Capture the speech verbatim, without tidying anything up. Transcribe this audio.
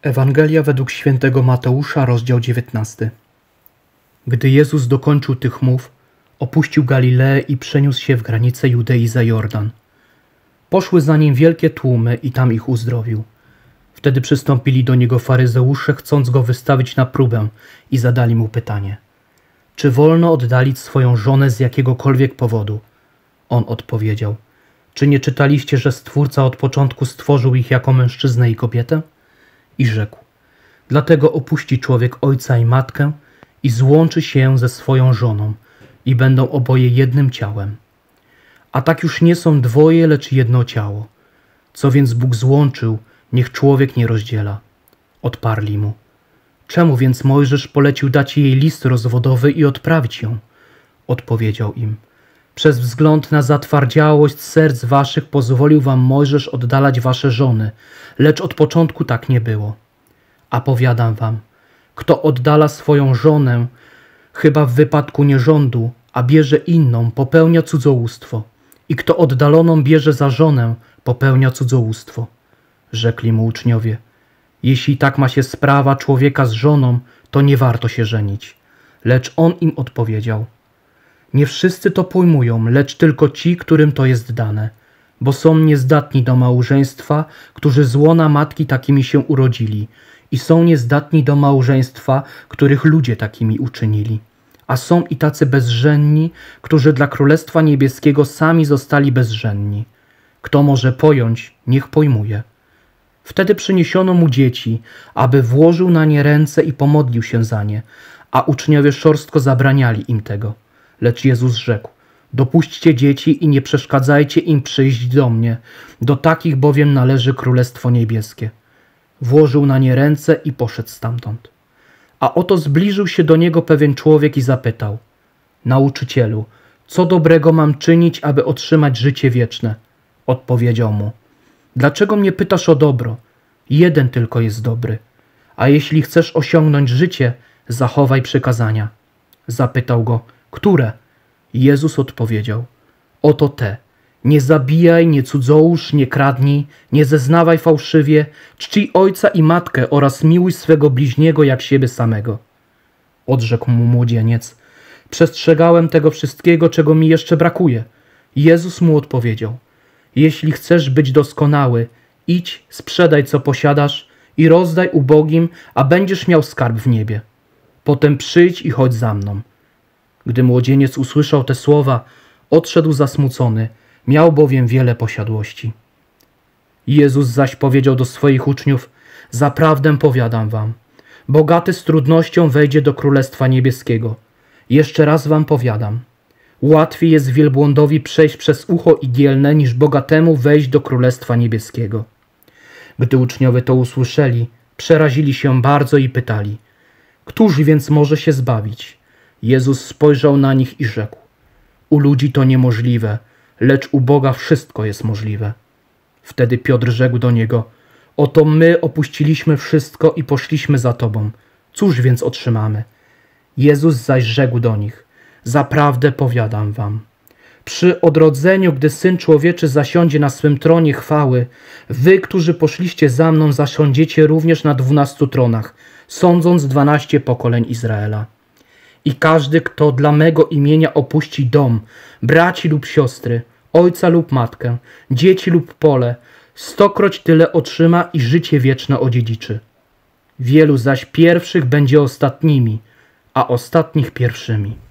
Ewangelia według świętego Mateusza, rozdział dziewiętnasty. Gdy Jezus dokończył tych mów, opuścił Galileę i przeniósł się w granice Judei za Jordan. Poszły za nim wielkie tłumy i tam ich uzdrowił. Wtedy przystąpili do niego faryzeusze, chcąc go wystawić na próbę, i zadali mu pytanie: czy wolno oddalić swoją żonę z jakiegokolwiek powodu? On odpowiedział: czy nie czytaliście, że Stwórca od początku stworzył ich jako mężczyznę i kobietę? I rzekł: dlatego opuści człowiek ojca i matkę i złączy się ze swoją żoną, i będą oboje jednym ciałem. A tak już nie są dwoje, lecz jedno ciało. Co więc Bóg złączył, niech człowiek nie rozdziela. Odparli mu: czemu więc Mojżesz polecił dać jej list rozwodowy i odprawić ją? Odpowiedział im: przez wzgląd na zatwardziałość serc waszych pozwolił wam Mojżesz oddalać wasze żony, lecz od początku tak nie było. A powiadam wam, kto oddala swoją żonę, chyba w wypadku nierządu, a bierze inną, popełnia cudzołóstwo, i kto oddaloną bierze za żonę, popełnia cudzołóstwo. Rzekli mu uczniowie: jeśli tak ma się sprawa człowieka z żoną, to nie warto się żenić. Lecz on im odpowiedział: nie wszyscy to pojmują, lecz tylko ci, którym to jest dane, bo są niezdatni do małżeństwa, którzy z łona matki takimi się urodzili, i są niezdatni do małżeństwa, których ludzie takimi uczynili. A są i tacy bezżenni, którzy dla Królestwa Niebieskiego sami zostali bezżenni. Kto może pojąć, niech pojmuje. Wtedy przyniesiono mu dzieci, aby włożył na nie ręce i pomodlił się za nie, a uczniowie szorstko zabraniali im tego. Lecz Jezus rzekł: dopuśćcie dzieci i nie przeszkadzajcie im przyjść do mnie, do takich bowiem należy Królestwo Niebieskie. Włożył na nie ręce i poszedł stamtąd. A oto zbliżył się do niego pewien człowiek i zapytał: nauczycielu, co dobrego mam czynić, aby otrzymać życie wieczne? Odpowiedział mu: dlaczego mnie pytasz o dobro? Jeden tylko jest dobry. A jeśli chcesz osiągnąć życie, zachowaj przykazania. Zapytał go: które? Jezus odpowiedział: oto te. Nie zabijaj, nie cudzołóż, nie kradnij, nie zeznawaj fałszywie, czcij ojca i matkę oraz miłuj swego bliźniego jak siebie samego. Odrzekł mu młodzieniec: przestrzegałem tego wszystkiego, czego mi jeszcze brakuje. Jezus mu odpowiedział: jeśli chcesz być doskonały, idź, sprzedaj co posiadasz i rozdaj ubogim, a będziesz miał skarb w niebie. Potem przyjdź i chodź za mną. Gdy młodzieniec usłyszał te słowa, odszedł zasmucony, miał bowiem wiele posiadłości. Jezus zaś powiedział do swoich uczniów: zaprawdę powiadam wam, bogaty z trudnością wejdzie do Królestwa Niebieskiego. Jeszcze raz wam powiadam, łatwiej jest wielbłądowi przejść przez ucho igielne, niż bogatemu wejść do Królestwa Niebieskiego. Gdy uczniowie to usłyszeli, przerazili się bardzo i pytali: któż więc może się zbawić? Jezus spojrzał na nich i rzekł: u ludzi to niemożliwe, lecz u Boga wszystko jest możliwe. Wtedy Piotr rzekł do niego: oto my opuściliśmy wszystko i poszliśmy za Tobą. Cóż więc otrzymamy? Jezus zaś rzekł do nich: zaprawdę powiadam wam, przy odrodzeniu, gdy Syn Człowieczy zasiądzie na swym tronie chwały, wy, którzy poszliście za mną, zasiądziecie również na dwunastu tronach, sądząc dwanaście pokoleń Izraela. I każdy, kto dla mego imienia opuści dom, braci lub siostry, ojca lub matkę, dzieci lub pole, stokroć tyle otrzyma i życie wieczne odziedziczy. Wielu zaś pierwszych będzie ostatnimi, a ostatnich pierwszymi.